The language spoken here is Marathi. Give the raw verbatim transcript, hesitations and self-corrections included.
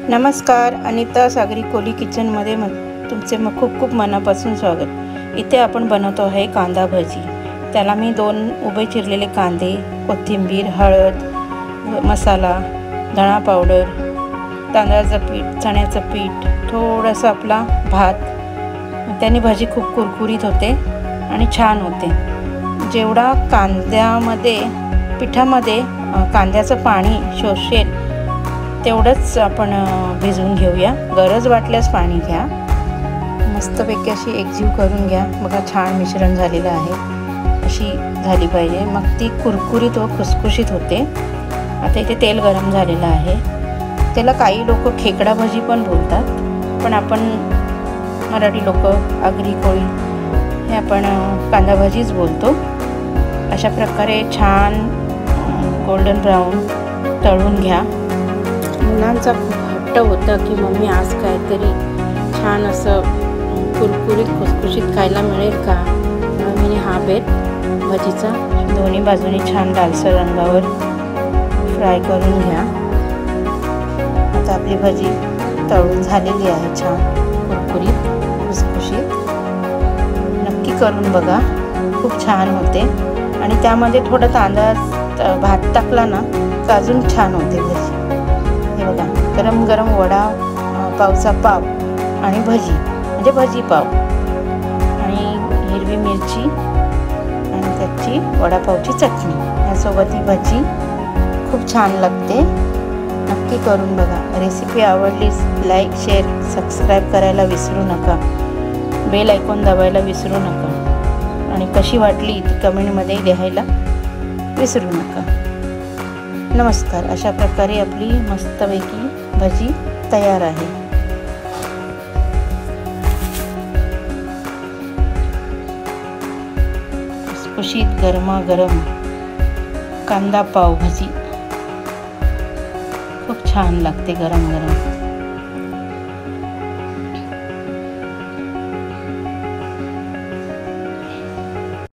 नमस्कार, अनिता सागरी कोली किचनमध्ये म तुमचे मग खूप खूप मनापासून स्वागत। इथे आपण बनवतो आहे कांदा भजी। त्याला मी दोन उभे चिरलेले कांदे, कोथिंबीर, हळद, मसाला, धणा पावडर, तांदळाचं पीठ, चण्याचं पीठ, थोडासा आपला भात, त्याने भजी खूप कुरकुरीत होते आणि छान होते। जेवढा कांद्यामध्ये पिठामध्ये कांद्याचं पाणी शोषेल तेवढंच आपण भिजवून घेऊया। गरज वाटल्यास पाणी घ्या। मस्तपैकी अशी एकजीव करून घ्या। बघा छान मिश्रण झालेलं आहे। अशी झाली पाहिजे, मग ती कुरकुरीत व खुसखुशीत होते। आता इथे तेल गरम झालेलं आहे। त्याला काही लोक खेकडा भजी पण बोलतात, पण आपण मराठी लोक आगरी कोळी हे आपण कांदा भजीच बोलतो। अशा प्रकारे छान गोल्डन ब्राऊन तळून घ्या। मुलांचा खूप हट्ट होता की मम्मी आज काहीतरी छान असं कुरकुरीत खुसखुशीत खायला मिळेल का। मी हा बेत भजीचा दोन्ही बाजूनी छान लालसर रंगावर फ्राय करून घ्या। आता आपली भजी तळून झालेली आहे, छान कुरकुरीत खुसखुशीत। नक्की करून बघा, खूप छान होते। आणि त्यामध्ये थोडं तांदळा भात टाकला ना तर अजून छान होते भजी। हे बघा, गरम गरम वडा पावचा पाव आणि भजी म्हणजे भजी पाव आणि हिरवी मिरची आणि त्याची वडापावची चटणी यासोबत ही भजी खूप छान लागते। नक्की करून बघा। रेसिपी आवडलीस लाईक, शेअर, सबस्क्राईब करायला विसरू नका। बेल आयकॉन दाबायला विसरू नका आणि कशी वाटली ती कमेंटमध्ये लिहायला विसरू नका। नमस्कार। अशा प्रकारे आपली मस्तपैकी भजी तयार आहे। खुसखुशीत गरमागरम कांदा पाव भजी खूप छान लागते गरम गरम।